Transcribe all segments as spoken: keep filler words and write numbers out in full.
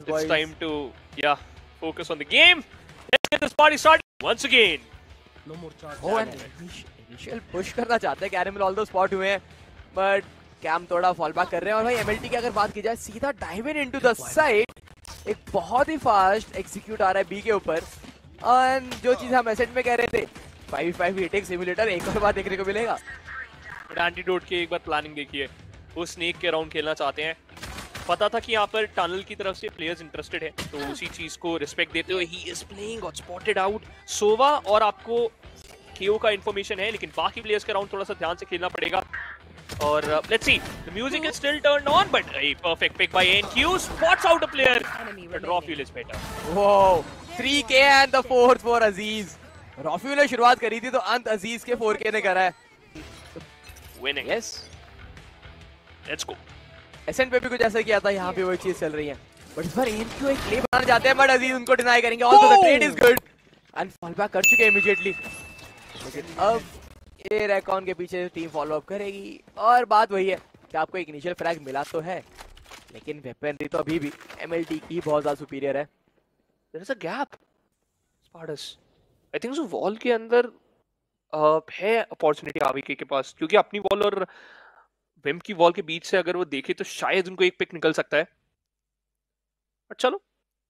boys. It's time to, yeah, focus on the game. Let's get this party started once again. No more charge. Oh, and initial push करना चाहते हैं caramel, all दो spot हुए हैं, but cam थोड़ा fall back कर रहे हैं। और भाई एमएलटी की अगर बात की जाए, सीधा dive in into the side, एक बहुत ही फास्ट एग्जीक्यूट आ रहा है बी के ऊपर। और जो चीज हम एसेट में कह रहे थे, फाइव फाइव हिटिंग सिमुलेटर एक और बार देखने को मिलेगा। बट एंटीडोट की एक बार प्लानिंग देखिए, वो स्नेक के राउंड खेलना चाहते हैं। पता था कि यहाँ पर टनल की तरफ से प्लेयर्स इंटरेस्टेड है, तो उसी चीज को रिस्पेक्ट देते हुए he is playing, got spotted out. Sova और आपको केओ का इंफॉर्मेशन है, लेकिन बाकी प्लेयर्स के राउंड थोड़ा सा ध्यान से खेलना पड़ेगा। और let's see, the music is still turned on, but a perfect pick by A N Q spots out a player, but Rafuel is better. Wow, three K and the fourth for Aziz. Rafuel ने शुरुआत करी थी, तो अंत अजीज के four के ने करा है। Winning. Yes. Let's go. SN पे भी कुछ ऐसा किया था, यहाँ पे वही चीज चल रही है। बट इस बार A N Q एक प्ले बनाना चाहते हैं, बट अजीज उनको डिनाई करेंगे। Also the trade is good and fall back कर चुके हैं इमीडिएटली। लेकिन अब ये रैकॉन के पीछे टीम फॉलो अप करेगी। और बात वही है कि आपको एक इनिशियल फ्रैग मिला तो है, लेकिन वेपनरी तो अभी भी एमएलटी की बहुत ज्यादा सुपीरियर है। There is a gap. Spartus. I think so wall के अंदर uh, है अपॉर्चुनिटी आविके के पास, क्योंकि अपनी वॉल और विम की वॉल के बीच से अगर वो देखे तो शायद उनको एक पिक निकल सकता है। बट चलो,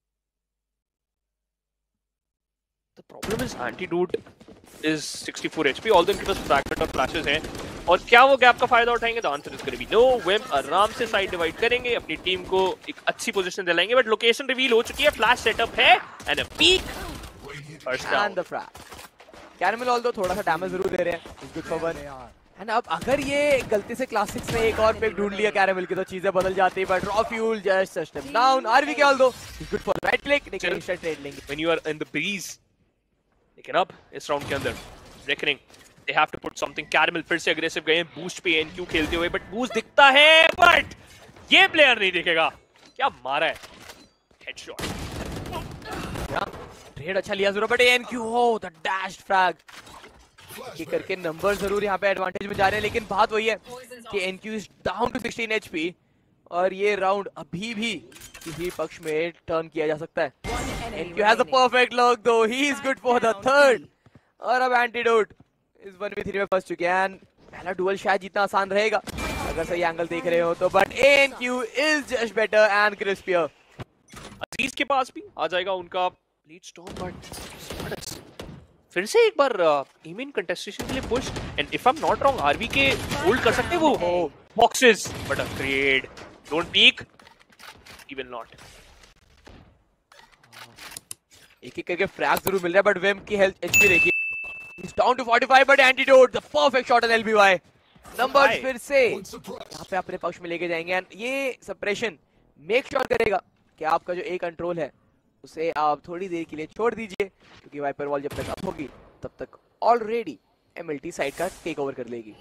the problem is Antidote is sixty-four H P, although इनके पास fragment और flashes हैं। और क्या वो गैप का फायदा उठाएंगे? The answer is going to be no. Vim आराम से साइड डिवाइड करेंगे, अपनी टीम को एक अच्छी पोजीशन दिलाएंगे। बट लोकेशन रिवील हो चुकी है, फ्लैश सेटअप है and a peek first down. And the frag Caramel although थोड़ा सा डैमेज जरूर दे रहे हैं, is good for one. And अब अगर ये गलती से क्लासिक्स ने एक और पिक ढूंढ लिया कैरेमल की, तो चीजें बदल जाती है। But Rafuel just a step down. RVK although is good for right click, लेकिन इंस्टेंट ट्रेड लेंगे when you are in the breeze। लेकिन अब इस राउंड के अंदर reckoning, they have to put something। Caramel फिर से अग्रेसिव गए हैं बूस्ट पे A N Q खेलते हुए, बट बूस्ट दिखता है, बट ये प्लेयर नहीं दिखेगा। क्या मारा है, हेडशॉट। ट्रेड अच्छा लिया जरूर, बट A N Q हो द डैश फ्रैग की करके नंबर जरूर यहाँ पे एडवांटेज में जा रहे हैं। लेकिन बात वही है कि A N Q is down to sixteen H P, और ये राउंड अभी भी किसी पक्ष में टर्न किया जा सकता है। A N Q has a perfect look though, he is good for the third। और अब एंटीडोट इस वन वी थ्री में फंस चुके हैं। पहला डुअल शायद जितना आसान रहेगा अगर सही एंगल देख रहे हो तो, but A N Q is just better and crispier। Aziz के पास भी आ जाएगा उनका लीड स्टॉर्म, बट फिर से एक बार इमेन कंटेस्टेशन के लिए push. And if I am not wrong, RVK hold कर सकते हैं वो boxes, but a trade, don't peek, he will not. एक एक करके फ्रैग जरूर मिल रहा है, बट विम की हेल्थ एचपी देखिए, he's down to forty-five, but Antidote the perfect shot on L B Y। Numbers फिर से यहाँ पे अपने पक्ष में लेके जाएंगे। एंड ये सप्रेशन मेक श्योर करेगा कि आपका जो ए कंट्रोल है उसे आप थोड़ी देर के लिए छोड़ दीजिए, क्योंकि वाइपर वॉल जब तक अप होगी तब तक ऑलरेडी एमएलटी साइड का टेक ओवर कर लेगी।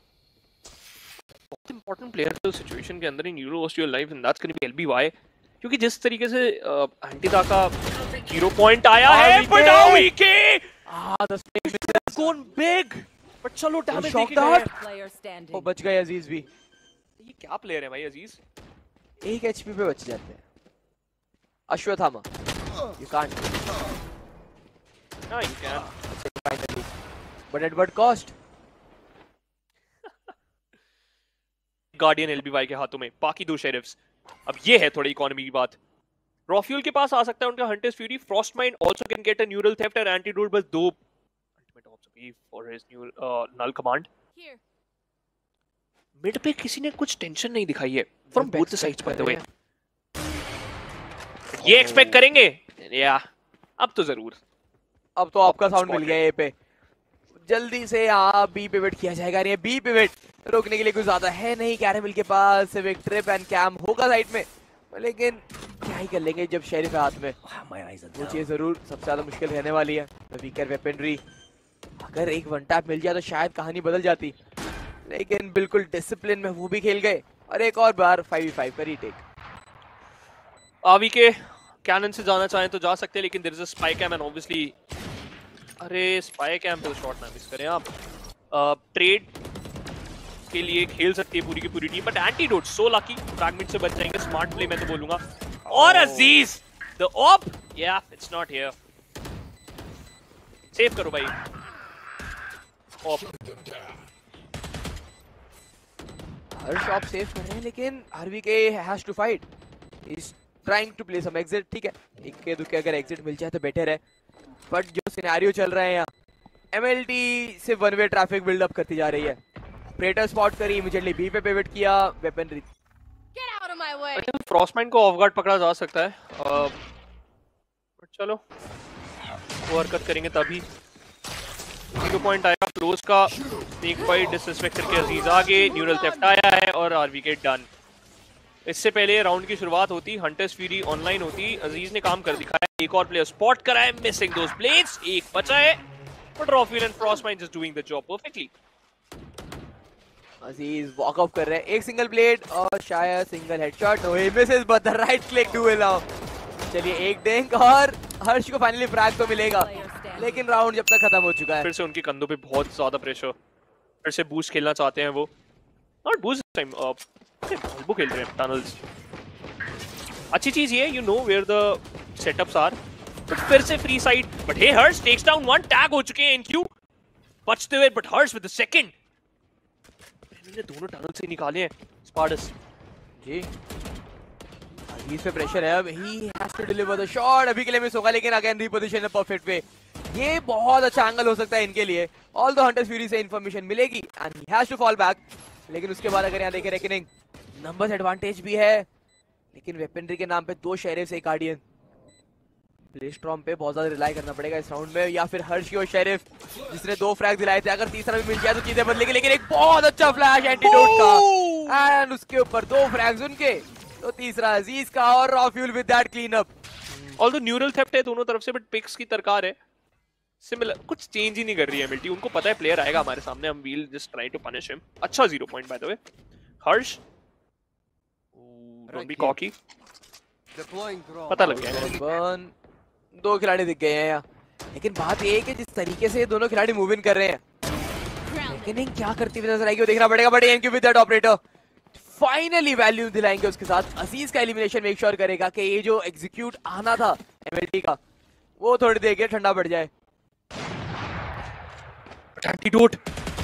बहुत इंपॉर्टेंट प्लेयर है उस सिचुएशन के अंदर in euro versus your life, and that's going to be L B Y, क्योंकि जिस तरीके से एंटीडा का जीरो पॉइंट आया है, but RVK ah the snake has gone big, but चलो डैमेज देके गए। वो बच गए अजीज भी। ये क्या प्लेयर है भाई अजीज, एक एचपी पे बच जाते हैं। Ashwatthama you can't, no you can, finally, but at what cost? Guardian L B Y के हाथों में, बाकी दो शेरिफ्स। अब ये है थोड़ी इकोनॉमी की बात। Rafuel के पास आ सकता है उनका hunter's fury, Frostmind also can get a neural theft, और एंटीडोट बस दो ultimate orbs for his new null command. Mid पे किसी ने कुछ टेंशन नहीं दिखाई है from both the sides by the way. ये एक्सपेक्ट करेंगे या अब तो जरूर, अब तो आपका साउंड मिल गया ए पे। जल्दी से यहाँ बी पिवट किया जाएगा। नहीं बी पिवट रोकने के लिए कुछ ज्यादा है नहीं कैरेमल के पास, सिर्फ एक ट्रिप एंड कैम होगा साइड में, लेकिन क्या ही कर लेंगे जब शेरिफ है हाथ में। वो चीज जरूर सबसे ज्यादा मुश्किल रहने वाली है। वीकर वेपनरी, अगर एक वन टैप मिल जाए तो शायद कहानी बदल जाती, लेकिन बिल्कुल डिसिप्लिन में वो भी खेल गए और एक और बार फाइव वी फाइव का रीटेक। आवी के कैनन से जाना चाहें तो जा सकते हैं, लेकिन there is a spy cam and obviously, अरे स्पाई कैम पे शॉट ना मिस करें आप। ट्रेड के लिए खेल सकती है पूरी की पूरी team, but Antidote so lucky fragment से बच जाएंगे। स्मार्ट प्ले मैं तो बोलूंगा। और अजीज द ऑप या इट्स नॉट हियर सेव करो भाई ऑप हर शॉप सेव कर रहे हैं लेकिन RVK has to fight is trying to play some exit ठीक है इक्के दुक्के अगर एग्जिट मिल जाए तो बेटर है बट जो सिनेरियो चल रहा है यहाँ एमएलटी से one way traffic build up करती जा रही है ऑपरेटर स्पॉट करी इमीडिएटली बी पे पिवट किया वेपनरी फ्रॉस्टमाइन को ऑफ गार्ड पकड़ा जा सकता है uh, चलो वो हरकत करेंगे तभी जीरो पॉइंट आया क्लोज का स्नेक फाइट डिसरिस्पेक्ट करके अजीज आगे न्यूरल थेफ्ट आया है और आरवीके डन इससे पहले राउंड की शुरुआत होती हंटर्स फ्यूरी ऑनलाइन होती अजीज ने काम कर दिखाया एक और प्लेयर स्पॉट करा है मिसिंग दोस ब्लेड्स एक बचा है but Rafuel and Frostmind just doing the job perfectly Aziz walk out कर रहे हैं एक सिंगल ब्लेड और शायद single headshot no he misses but the right click do now चलिए एक डेंक और हर्ष को फाइनली फ्रैग तो मिलेगा लेकिन राउंड जब तक खत्म हो चुका है फिर से उनके कंधों पे बहुत ज्यादा प्रेशर फिर से बूस्ट खेलना चाहते हैं वो नॉट बूस्ट टाइम वो खेल रहे हैं टनल्स अच्छी चीज ये you know where the setups are but फिर से free side but hey Harsh takes down one tag हो चुके हैं एनक्यू बचते हुए but Harsh with the second इन्होंने दोनों टनल से निकाले हैं स्पार्टस जी अजीज पे प्रेशर है अब he has to deliver the shot अभी के लिए मिस होगा लेकिन अगेन रीपोजिशन परफेक्ट वे ये बहुत अच्छा एंगल हो सकता है इनके लिए ऑल द हंटर्स फ्यूरी से इंफॉर्मेशन मिलेगी and he has to fall back लेकिन उसके बाद अगर यहाँ देखें रेकनिंग नंबर्स एडवांटेज भी है लेकिन वेपनरी के नाम पे दो शेरिफ्स एक गार्डियन ब्लेस्टॉर्म पे बहुत ज्यादा रिलाई करना पड़ेगा इस राउंड में या फिर हर्ष की और शेरिफ जिसने दो फ्रैग दिलाए थे अगर तीसरा भी मिल जाए तो चीजें बदलेगी लेकिन एक बहुत अच्छा फ्लैश एंटीडोट का एंड उसके ऊपर दो फ्रैग्स उनके तो तीसरा अजीज का और Rafuel with that clean up although neural theft है दोनों तरफ से बट पिक्स की तरकार है सिमिलर कुछ चेंज ही नहीं कर रही है एमएलटी उनको पता है प्लेयर आएगा हमारे सामने हम we'll just try to punish him अच्छा zero point by the way Harsh don't be cocky पता लग गया बर्न दो खिलाड़ी दिख गए हैं यहाँ लेकिन बात ये है कि जिस तरीके से दोनों खिलाड़ी मूव इन कर रहे हैं लेकिन क्या करती हुई नजर आएगी वो देखना पड़ेगा but NQ with that operator finally value दिलाएंगे उसके साथ अजीज का एलिमिनेशन मेक श्योर करेगा कि ये जो एग्जीक्यूट आना था एमएलटी का वो थोड़ी देर के ठंडा पड़ जाए एंटीडोट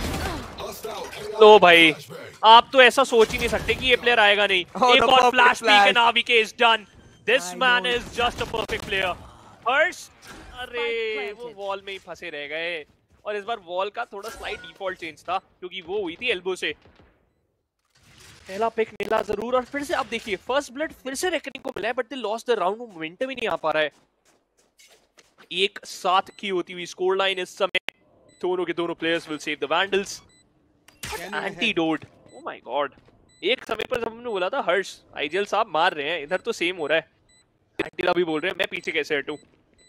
लो भाई आप तो ऐसा सोच ही नहीं सकते कि ये प्लेयर आएगा नहीं oh, एक और flash peek and RVK is done this man is just a perfect player Harsh अरे वो वॉल में ही फंसे रह गए और इस बार वॉल का थोड़ा स्लाइट डिफॉल्ट चेंज था क्योंकि वो हुई थी एल्बो से पहला पिक मिला जरूर और फिर से आप देखिए फर्स्ट ब्लड फिर से रेकनिंग को मिला है but they lost the round momentum ही नहीं आ पा रहा है एक साथ की होती हुई स्कोर लाइन इस समय दोनों के दोनों players will save the vandals Antidote oh my god एक समय पर जब हमने बोला था हर्ष आईजीएल साहब मार रहे हैं इधर तो सेम हो रहा है एंटीला भी बोल रहे हैं मैं पीछे कैसे हटूं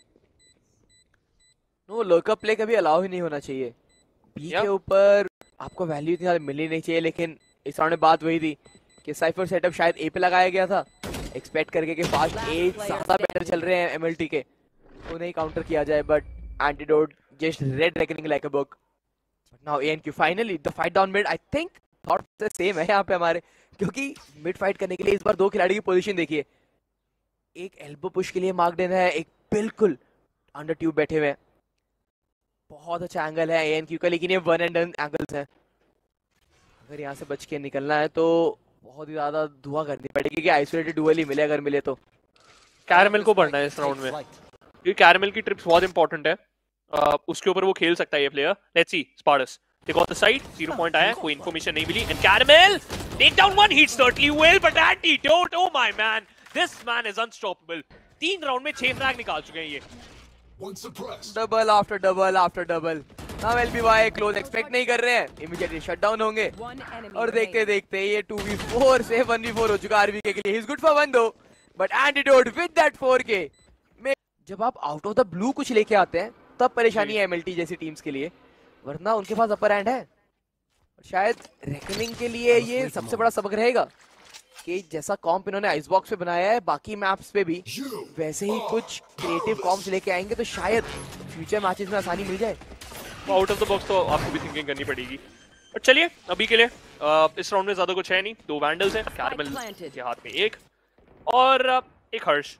नो लॉकअप प्ले कभी अलाउ ही नहीं होना चाहिए बी के ऊपर आपको वैल्यू इतनी ज्यादा मिलनी नहीं चाहिए लेकिन इस राउंड में बात वही थी कि साइफर सेटअप शायद ए पे लगाया गया था एक्सपेक्ट करके कि फास्ट ए ज्यादा बेटर चल रहे हैं एमएलटी के तो नहीं काउंटर किया जाए but antidote just red reckoning like a book but now ANQ finally the fight down mid I think thought the same है यहाँ पे हमारे क्योंकि मिड फाइट करने के लिए इस बार दो खिलाड़ी की पोजीशन देखिए एक एल्बो पुश के लिए मार्क्ड इन है एक बिल्कुल अंडर ट्यूब बैठे हुए हैं बहुत अच्छा एंगल है एएनक्यू का लेकिन ये वन एंड डन एंगल्स हैं अगर यहाँ से बच के निकलना है तो बहुत ही ज्यादा धुआं करनी पड़ेगी कि आइसोलेटेड डुअल ही मिले अगर मिले तो कैरमेल को बढ़ना है इस राउंड में क्योंकि कैरमेल की ट्रिप्स बहुत इंपॉर्टेंट है uh, उसके ऊपर वो खेल सकता है ये player let's see Spartus take off the side zero point आया कोई इंफॉर्मेशन नहीं मिली and Caramel take down one hit certainly well but Antidote oh my man this man is unstoppable तीन राउंड में छह फ्रैग निकाल चुके हैं ये double after double after double now LBY close expect नहीं कर रहे हैं इमीडिएटली शट डाउन होंगे और देखते देखते ये टू वी फोर से वन वी फोर हो चुका आरवीके के लिए he is good for one दो but Antidote with that four के में जब आप आउट ऑफ द ब्लू कुछ लेके आते हैं तब परेशानी है एमएलटी जैसी टीम्स के लिए वरना उनके पास अपर हैंड है शायद रेकनिंग के लिए ये सबसे बड़ा सबक रहेगा कि जैसा कॉम्प इन्होंने आइसबॉक्स पे बनाया है बाकी मैप्स पे भी वैसे ही कुछ क्रिएटिव कॉम्प्स लेके आएंगे तो शायद फ्यूचर मैचेस में आसानी मिल जाए आउट ऑफ द बॉक्स तो आपको भी थिंकिंग करनी पड़ेगी बट चलिए अभी के लिए आ, इस राउंड में ज्यादा कुछ है नहीं दो वैंडल्स हैं कैरमेल के हाथ में एक और एक हर्ष।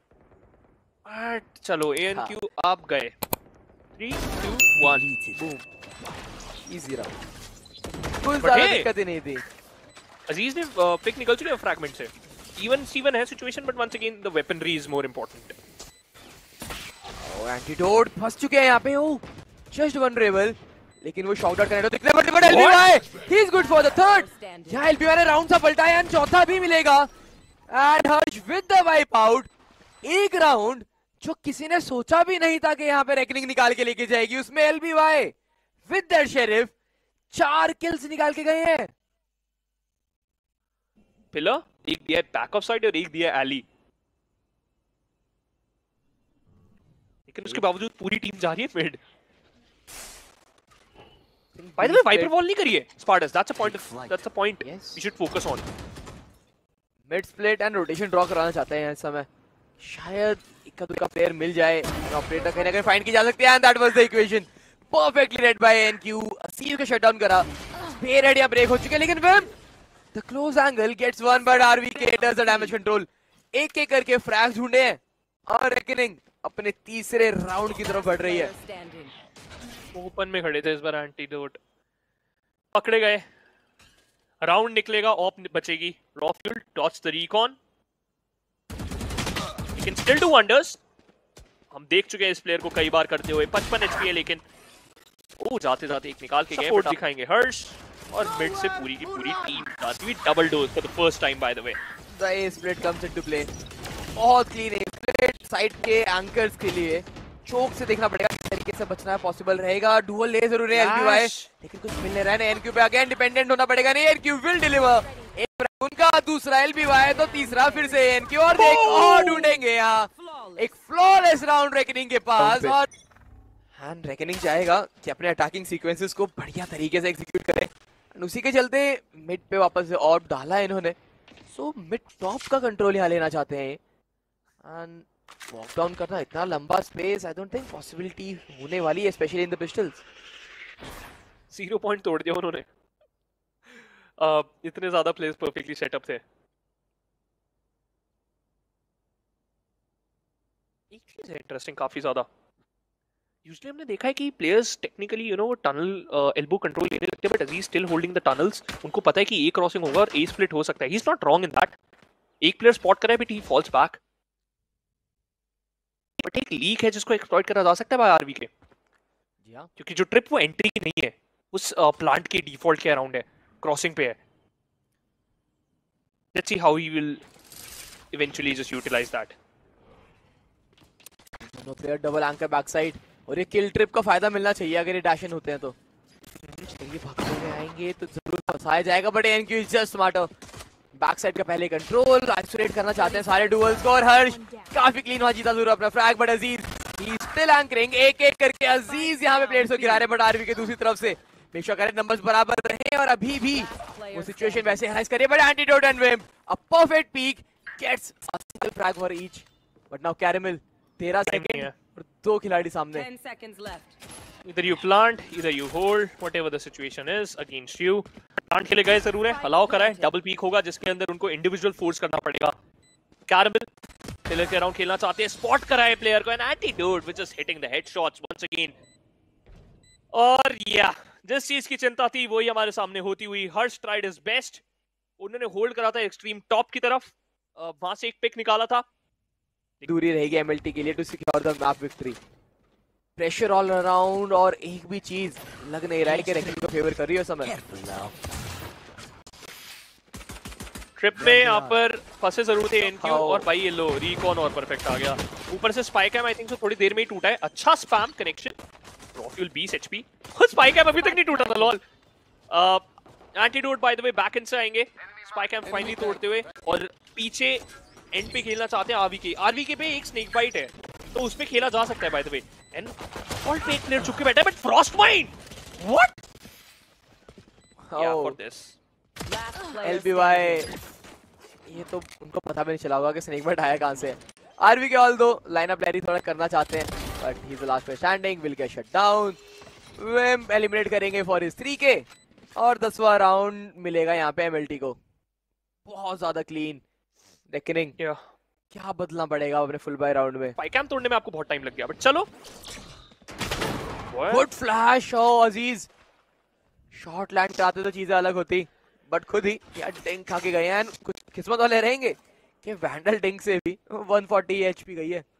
बट चलो एएनक्यू हाँ. आप गए। Three two one boom easy round. कोई ज्यादा दिक्कत ही नहीं थी। अजीज ने पिक निकल चुके हैं फ्रैगमेंट से। इवन सीवन है situation but once again the weaponry is more important. Oh Antidote फंस चुके हैं यहाँ पे। ओ जस्ट वनरेबल लेकिन वो शॉट आउट करने तो दिखने बड़े बड़े LBY he is good for the third. यहाँ एलबीवाई ने राउंड सा पलटाया एंड चौथा भी मिलेगा and Harsh with the wipe out. एक राउंड जो किसी ने सोचा भी नहीं था कि यहाँ पे रेकनिंग निकाल के लेके जाएगी, उसमें एलबीवाई विद द शेरिफ चार किल्स निकाल के गए हैं। पिलर एक दिया बैक ऑफ साइड और एक दिया एली, लेकिन उसके बावजूद पूरी टीम जा रही है mid. By the way, Viper wall नहीं करिए Spartus. That's a point. That's a point. Yes. We should focus on. Mid split and rotation draw कराना चाहते हैं इस समय। शायद इक्का दुक्का प्लेयर मिल जाए, ऑपरेटर कहीं ना कहीं फाइंड की जा सकती है। And that was the equation. Perfectly read by N Q. Asiv का shutdown करा। Spear head यहाँ break हो चुके हैं लेकिन Vim the close angle gets one but R V K does the damage control. एक एक करके फ्रैग्स ढूंढे हैं और रेकनिंग अपने तीसरे राउंड की तरफ बढ़ रही है। ओपन में खड़े थे इस बार एंटीडोट, पकड़े गए। राउंड निकलेगा, ऑप बचेगी। Rafuel dodge the recon, he can still do wonders. हम देख चुके हैं इस प्लेयर को कई बार करते हुए। पचपन एचपी है लेकिन ओ जाते जाते एक निकाल के गए। बट दिखाएंगे हर्ष और मिड से पूरी की पूरी टीम जाती हुई double dose for the first time by the way. The A split comes into play. बहुत क्लीन ए स्प्लिट साइड के एंकर्स के लिए चोक से देखना पड़ेगा किस तरीके से बचना है पॉसिबल रहेगा। डुअल ले जरूर है एलबीवाई लेकिन कुछ मिल नहीं रहा है। एनक्यू पे अगेन डिपेंडेंट होना पड़ेगा। नहीं एनक्यू विल डिलीवर। एक फ्रैग उनका, दूसरा एलबीवाई, तो तीसरा फिर से एनक्यू और देख और ढूंढेंगे यहाँ एक फ्लॉलेस राउंड रेकनिंग के पास। और हैंड रेकनिंग चाहेगा कि अपने अटैकिंग सीक्वेंसेस को बढ़िया तरीके से एग्जीक्यूट करे। उसी के चलते मिड पे वापस से ऑर्ब डाला है इन्होंने। सो मिड टॉप का कंट्रोल यहाँ लेना चाहते हैं एंड वॉक डाउन करना इतना लंबा space I don't think possibility होने वाली है, specially in the pistols. Zero point तोड़ दिया उन्होंने। uh, इतने ज्यादा प्लेस परफेक्टली सेटअप थे। एक चीज है इंटरेस्टिंग काफी ज्यादा, यूजुअली हमने देखा है कि players technically you know tunnel elbow control लेने लगते हैं but Aziz still holding the tunnels. उनको पता है कि ए क्रॉसिंग होगा और ए स्प्लिट हो सकता है। He is not wrong in that. एक प्लेयर स्पॉट करे but he falls back. But एक लीक है जिसको एक्सप्लॉइट करा जा सकता है बाय आरवी के। जी हां, क्योंकि जो ट्रिप वो एंट्री की नहीं है, उस प्लांट के डिफॉल्ट के अराउंड है, क्रॉसिंग पे है। Let's see how he will eventually just utilize that. No player double anchor back side और ये किल ट्रिप का फायदा मिलना चाहिए अगर ये डैश इन होते हैं तो। चलेंगे भागते हुए आएंगे तो जरूर फंसाया जाएगा but NQ is just smarter. Back side का पहले कंट्रोल, आइसोलेट करना चाहते हैं सारे डुअल्स को और हर्ष काफी क्लीन वहां जीता जरूर अपना frag but Aziz he still anchoring. एक एक करके अजीज यहां पे प्लेयर्स को गिरा रहे बट आरवी के दूसरी तरफ से मेक श्योर करें नंबर्स बराबर रहे और अभी भी वो सिचुएशन वैसे एनालाइज करिए but antidote and Vim a perfect peek gets a single frag for each. But now caramel तेरह सेकंड और दो खिलाड़ी सामने। Either you plant, either you hold, whatever the situation is against you. Plant के लिए गए जरूर है, अलाउ करा है, डबल पीक होगा जिसके अंदर उनको इंडिविजुअल फोर्स करना पड़ेगा। कैरेमल प्लेयर के अराउंड खेलना चाहते हैं, स्पॉट करा है प्लेयर को and antidote which is hitting the headshots once again. और या जिस चीज की चिंता थी वही हमारे सामने होती हुई। हर्ष ट्राइड हिज बेस्ट, उन्होंने होल्ड करा था एक्सट्रीम टॉप की तरफ, वहां से एक पिक निकाला था। दूरी रहेगी एमएलटी के लिए to secure the map victory. Pressure all around और एक भी चीज लग नहीं रहा है कि रेकनिंग को फेवर कर रही है समय। ट्रिप में यहाँ पर फंसे जरूर थे एनक्यू और भाई ये लो रिकॉन और परफेक्ट आ गया। ऊपर से spike came I think so थोड़ी देर में ही टूटा है। अच्छा स्पैम कनेक्शन। रॉफ्यूल बीस एचपी और स्पाइक कैम अभी तक नहीं टूटा था lol. Antidote by the way back end से आएंगे स्पाइक कैम फाइनली तोड़ते हुए और पीछे एंड पे खेलना चाहते हैं आरवीके। आरवीके पे एक स्नेक बाइट है तो उस पे खेला जा सकता है by the way. And fault पे एक प्लेयर चुप के बैठा है बट फ्रॉस्टमाइंड व्हाट या फॉर दिस एलबीवाई ये तो उनको पता भी नहीं चला होगा कि स्नेक बाइट आया कहां से। आरवीके ऑल दो लाइनअप लैरी थोड़ा करना चाहते हैं but he is the last पे standing, will get shut down. Vim eliminate करेंगे फॉर हिज थ्री के और दसवां राउंड मिलेगा यहां पे एमएलटी को। बहुत ज्यादा क्लीन रेकनिंग। या क्या बदलना पड़ेगा अपने फुल बाय राउंड में? स्पाइक कैंप तोड़ने में आपको बहुत टाइम लग गया, बट चलो। Good flash. Oh Aziz shot land कराते तो चीजें अलग होती, बट खुद ही यार डिंक खा के गए हैं। कुछ किस्मत वाले रहेंगे कि वैंडल डिंक से भी one forty एचपी गई है।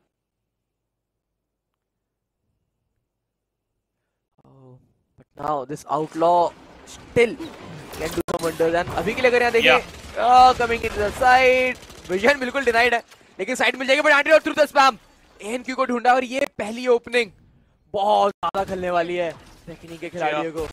But now this outlaw still can do some wonders. And अभी के लिए अगर यहाँ देखें coming in the side, vision बिल्कुल डिनाइड है, लेकिन साइड मिल जाएगी। But antidote through the spam ANQ को ढूंढा, और ये पहली ओपनिंग बहुत ज्यादा खेलने वाली है रेकनिंग के खिलाड़ियों को।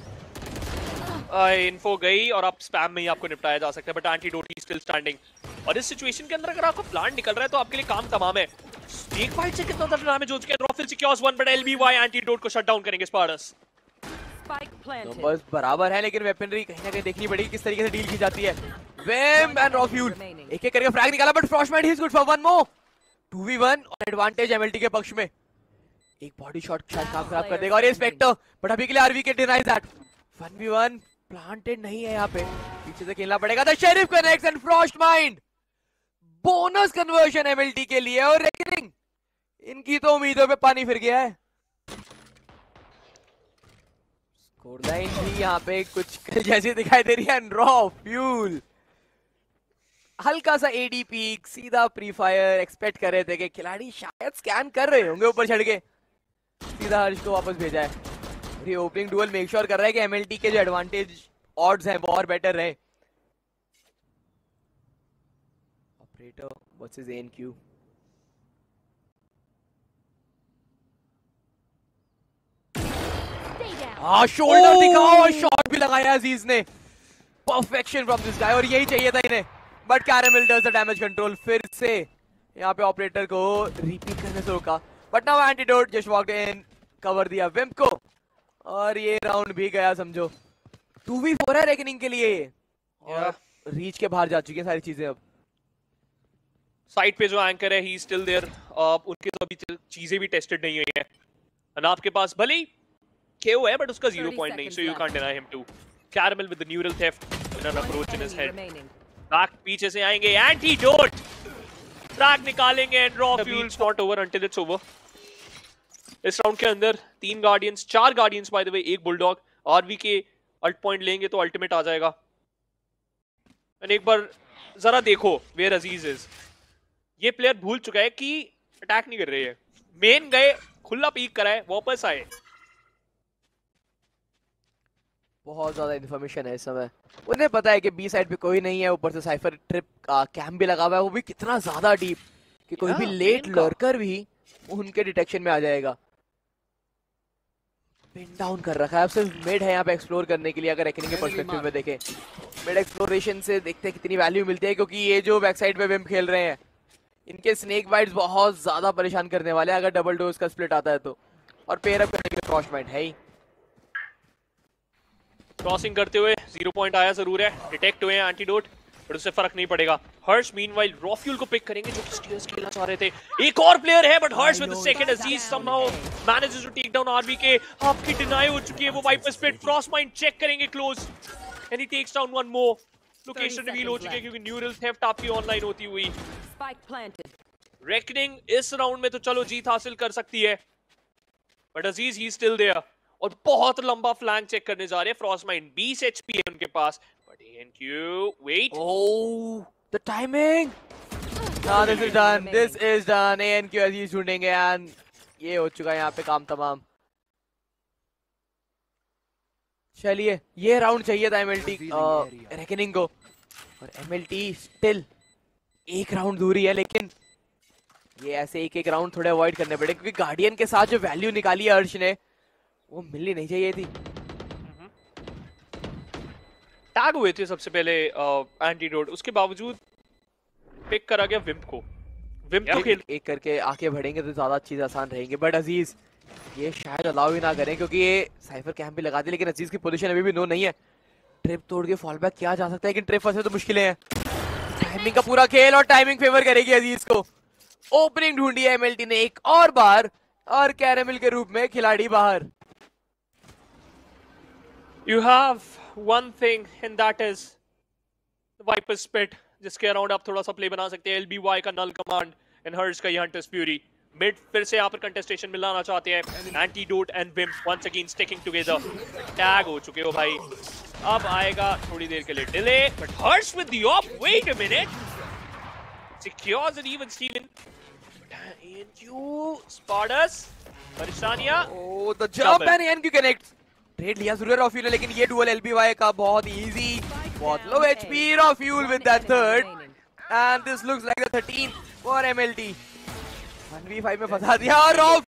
इन्फो गई और अब स्पैम में ही आपको निपटाया जा सकता है, but antidote he still standing. और इस सिचुएशन के अंदर अगर आपको प्लांट निकल रहा है तो आपके लिए काम तमाम है। एक फाइट से कितना ज्यादा डैमेज हो चुका है। Rofil secures one, but LBY antidote को शट डाउन करेंगे स्पार्टस। नंबर्स बराबर है, लेकिन वेपनरी कहीं ना कहीं देखनी पड़ेगी किस तरीके से डील की जाती है। विम एंड रॉफ्यूल एक एक करके फ्रैग निकाला, but Frostmite he is good for one more. Two v one और एडवांटेज एमएलटी के पक्ष में। एक बॉडी शॉट शायद काम खराब कर देगा, और ये स्पेक्टर, बट अभी के लिए RVK denies that. One v one planted नहीं है यहाँ पे, पीछे से खेलना पड़ेगा। The sheriff connects and Frostmite bonus conversion MLT के लिए। और रेकनिंग इनकी तो उम्मीदों पे पानी फिर गया है। स्कोर लाइन भी यहाँ पे कुछ जैसी दिखाई दे रही है। रॉ फ्यूल हल्का सा एडी पीक, सीधा प्री फायर एक्सपेक्ट कर रहे थे कि खिलाड़ी शायद स्कैन कर रहे होंगे ऊपर चढ़ के, सीधा हर्ष को वापस भेजा है। ये ओपनिंग डुअल मेक श्योर कर रहा है कि एमएलटी के जो एडवांटेज ऑड्स हैं वो और बेटर रहे। Operator versus ANQ. हाँ शोल्डर दिखाओ, और शॉट भी लगाया अजीज ने। परफेक्शन फ्रॉम दिस गाय, और यही चाहिए था इन्हें। But caramel does the damage control. फिर से यहाँ पे ऑपरेटर को रिपीट करने से रोका, but now antidote just walked in, cover दिया विम्प को, और ये राउंड भी गया समझो। टू वी फोर है रेकनिंग के लिए, और रीच के बाहर जा चुकी है सारी चीजें। अब साइड पे जो एंकर है ही स्टिल देयर, उनके तो अभी चीजें भी टेस्टेड नहीं हुई है। और आपके पास भले ही केओ है, बट उसका जीरो पॉइंट नहीं, so you can't deny him too. Caramel with the neural theft and an approach in his head. Back पीछे से आएंगे एंटीडोट, ट्रैक निकालेंगे and raw fuel not over until it's over. इस round के अंदर तीन guardians, चार गार्डियंस बाय द वे, एक बुलडॉग। आरवी के अल्ट पॉइंट लेंगे तो अल्टीमेट आ जाएगा। एंड एक बार जरा देखो वेयर अजीज इज। ये प्लेयर भूल चुका है कि अटैक नहीं कर रहे है। मेन गए, खुला पीक कराए, वापस आए। बहुत ज्यादा इन्फॉर्मेशन है इस समय। उन्हें पता है कि बी साइड पे कोई नहीं है, ऊपर से साइफर ट्रिप कैंप भी लगा हुआ है, वो भी कितना ज्यादा डीप कि कोई भी लेट लर्कर भी उनके डिटेक्शन में आ जाएगा। पिन डाउन कर रखा है, अब सिर्फ मिड है यहाँ पे एक्सप्लोर करने के लिए। अगर रेकनिंग के पर्सपेक्टिव में देखें, मिड एक्सप्लोरेशन से देखते हैं कितनी वैल्यू मिलती है, क्योंकि ये जो बैक साइड पे विम खेल रहे हैं, इनके स्नेक बाइट्स बहुत ज्यादा परेशान करने वाले हैं अगर डबल डोज का स्प्लिट आता है तो। और पेयर अप करने के लिए फ्रॉस्टमाइट है ही। क्रॉसिंग करते हुए जीरो पॉइंट आया जरूर है, डिटेक्ट हुए हैं एंटीडोट, पर उससे फर्क नहीं पड़ेगा। हर्ष मीनवाइल रॉफ्यूल को पिक करेंगे, जो कि स्टीयर्स खेलना चाह रहे थे। एक और प्लेयर है, but Harsh with the second Aziz somehow manages to take down RV के। आपकी डिनाई हो चुकी है वो वाइपर स्प्लिट। फ्रॉस्टमाइट चेक करेंगे close and he takes down one more. Location reveal हो चुकी है क्योंकि न्यूरल थेफ्ट आपकी ऑनलाइन होती हुई। रेकनिंग इस राउंड में तो चलो जीत हासिल कर सकती है, but Aziz he still there. और बहुत लंबा फ्लैंक चेक करने जा रहे हैं फ्रॉस्टमाइट। बीस एचपी है उनके पास, but ANQ wait, oh the timing. Now this is done, this is done. ANQ Aziz ढूंढेंगे एंड ये हो चुका है यहाँ पे काम तमाम। चलिए, ये राउंड चाहिए था एमएलटी रेकनिंग को, और एमएलटी स्टिल एक राउंड दूरी है, लेकिन ये ऐसे एक एक राउंड थोड़े अवॉइड करने पड़े, क्योंकि गार्डियन के साथ जो वैल्यू निकाली है अर्श ने, वो मिलनी नहीं चाहिए थी। टैग हुए थे सबसे पहले एंटीडोट, उसके बावजूद पिक करा गया विम्प को। विम्प तो खेल एक करके आके बढ़ेंगे तो ज्यादा चीज आसान रहेंगी, बट अजीज ये शायद अलाउ ही ना करें, क्योंकि ये साइफर कैंप भी लगा दी, लेकिन अजीज की पोजीशन अभी भी नो नहीं है। ट्रिप तोड़ के फॉल बैक किया जा सकता है, लेकिन ट्रिप फंसे तो मुश्किलें हैं। टाइमिंग का पूरा खेल, और टाइमिंग फेवर करेगी अजीज को। ओपनिंग ढूंढी है एमएलटी ने एक और बार, और कैरेमल के रूप में खिलाड़ी बाहर। You have one thing, and that is the Viper Spit. जिसके अराउंड आप थोड़ा सा प्ले बना सकते हैं। एलबीवाई का नल कमांड एंड हर्ष का ये हंटर्स फ्यूरी। मिड फिर से यहाँ पर कंटेस्टेशन मिलाना चाहते हैं। Antidote and Vim once again sticking together. Tag हो चुके हो भाई, अब आएगा थोड़ी देर के लिए delay, but Harsh with the off, wait a minute, secures an even Steven. ANQ spotters परेशानियां। Oh the jump and ANQ connects. Trade लिया जरूर रॉफ्यूल ने, लेकिन ये डुअल एलबीवाई का बहुत इजी, बहुत low HP. Rawfuel with that third and this looks like the thirteen for MLT. One v five में फंसा दिया और